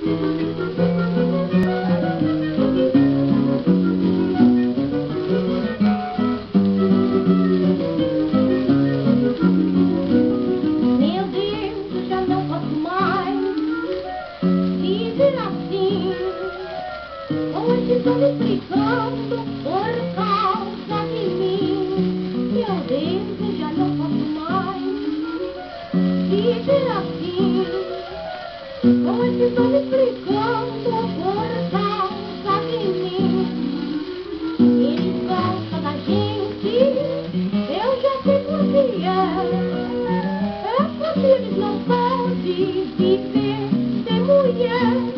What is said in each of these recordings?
Meu Deus, eu já não posso mais viver assim, com esses homens brigando por causa de mim. Meu Deus, eu já não posso mais viver assim, com esses homens brigando por causa de mim. Eles gostam da gente, eu já sei por que é porque eles não podem viver sem mulher.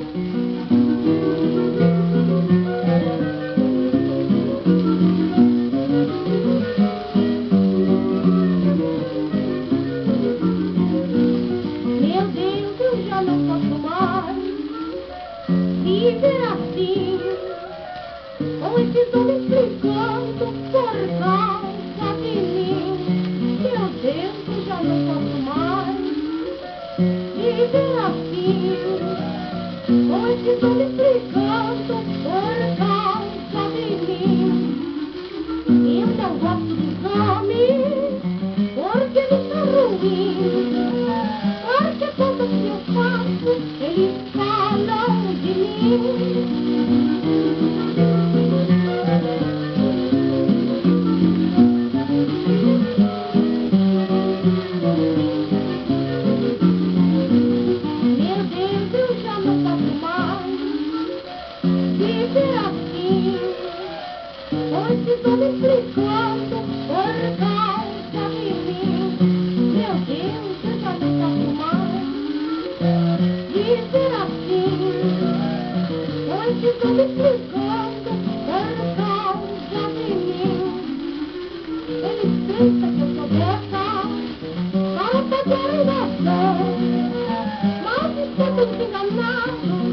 Meu Deus, eu já não posso mais viver assim, com esses homens brigando por causa de mim. Meu Deus, eu já não posso mais viver assim, com esses homens brigando por causa de mim. Eu não gosto dos homens, porque eles são ruins, porque tudo que eu faço, eles falam de mim. Meu Deus, eu já não posso mais viver assim, com esses homens brigando por causa de mim. Meu Deus, eu já não posso mais viver assim, com esses homens brigando por causa de mim. Eles pensam que eu sou dessa para fazer emoção, mas estou muito enganado.